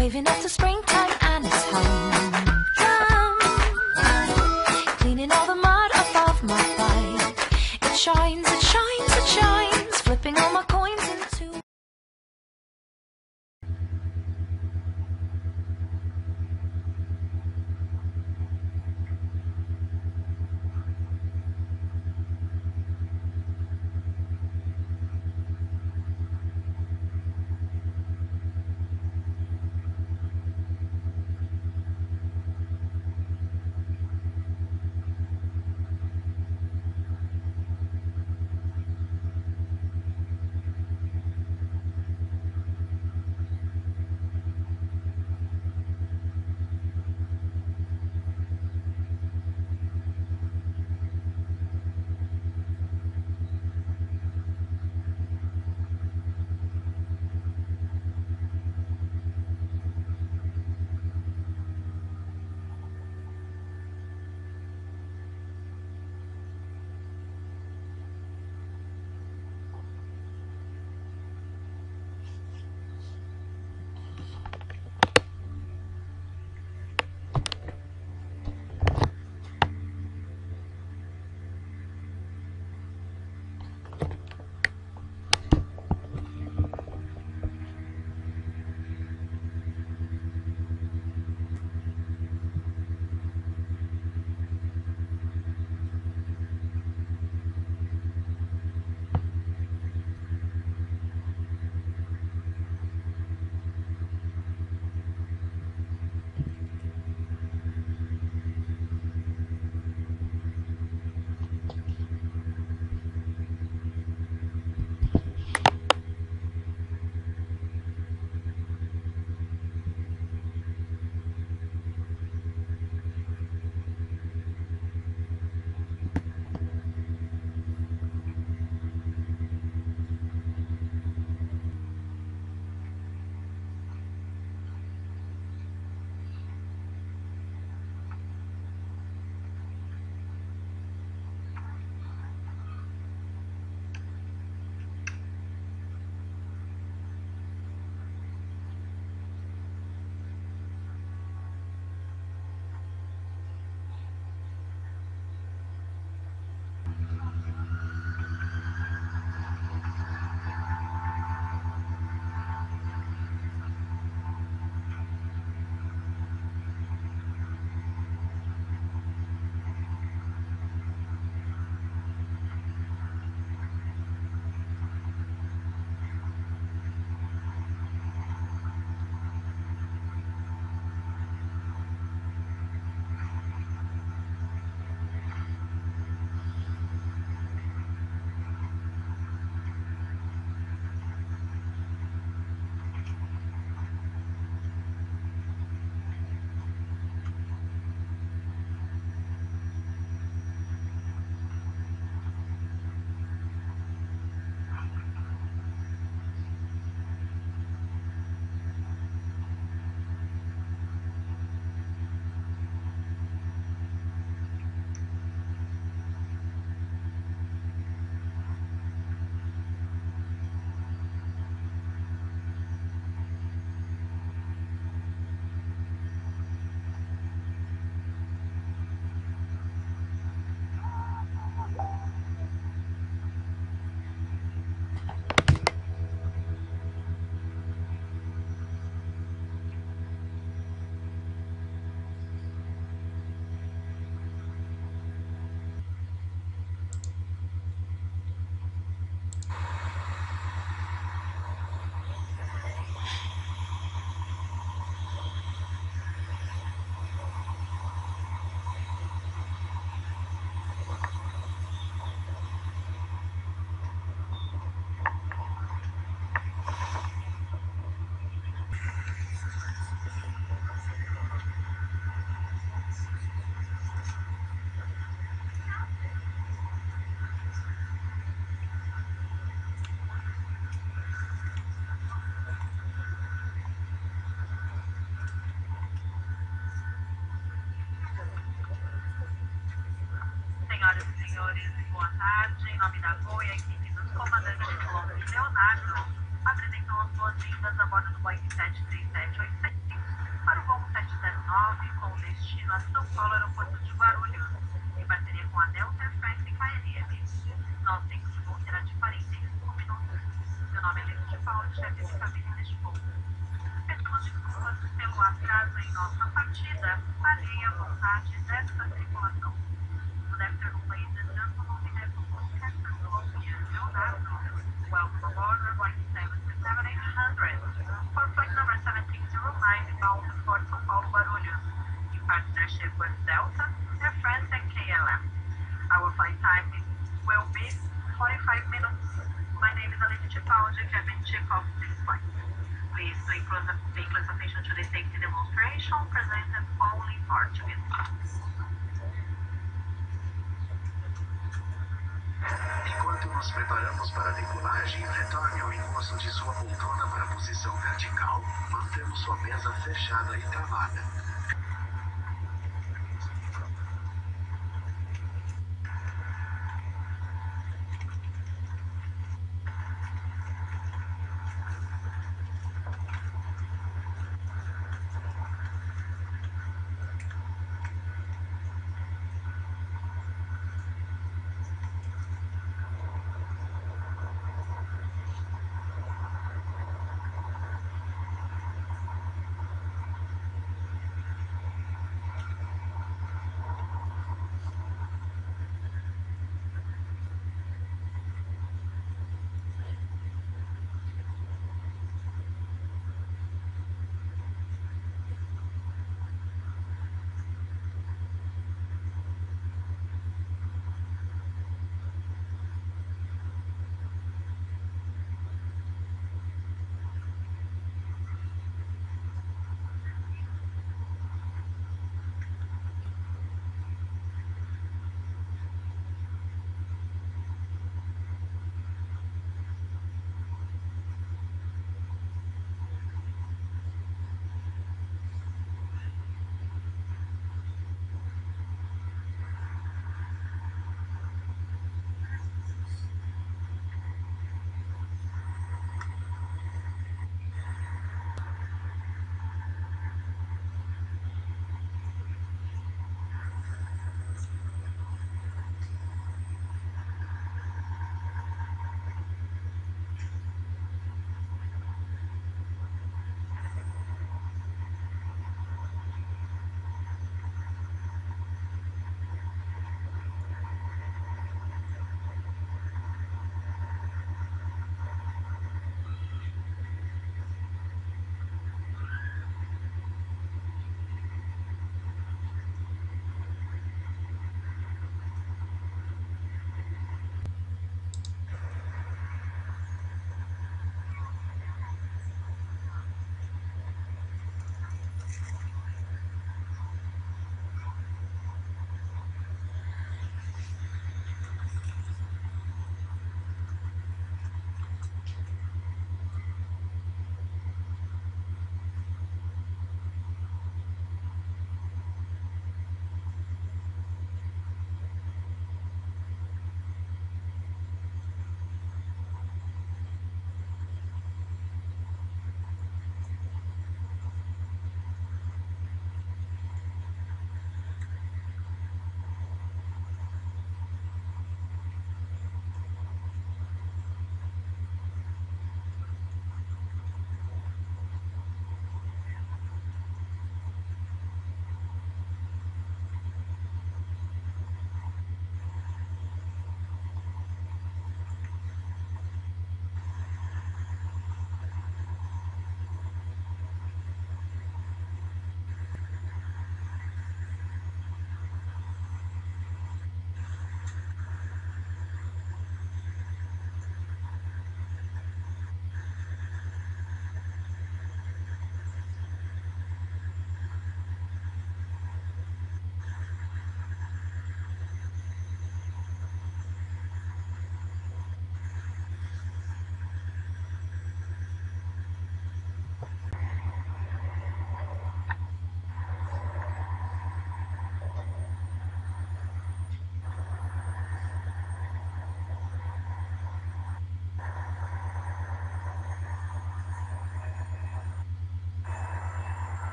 waving after springtime and it's home. Drum, cleaning all the mud off of my bike. It shines, it shines, it shines, flipping all my coins into... Senhoras e senhores, boa tarde. Em nome da Gol e a equipe dos comandantes Colombo e Leonardo, apresentam as boas-vindas a bordo do Boeing 737-800. para o voo 709 com destino a São Paulo, aeroporto de Guarulhos, em parceria com a Delta Air France e KLM. Nosso tempo de voo será de 45 minutos. Meu nome é Leite de Paulo, chefe de cabine deste voo. Pedimos desculpas pelo atraso em nossa partida, alheia à vontade desta tripulação. Good afternoon, ladies and gentlemen. We have proposed Captain Columbia Leonardo. Welcome aboard Airline 737-800 for flight number 1709 bound for São Paulo, Guarulhos, in partnership with Delta, Air France and KLM. Our flight time will be 45 minutes. My name is Alice Chipaldi, cabin chief of this flight. Please pay close attention to the safety demonstration presented only in Portuguese. Enquanto nos preparamos para a decolagem, retorne o encosto de sua poltrona para a posição vertical, mantendo sua mesa fechada e travada.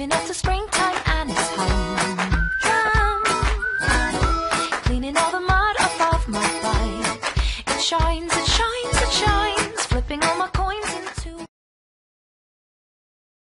Leading up to spring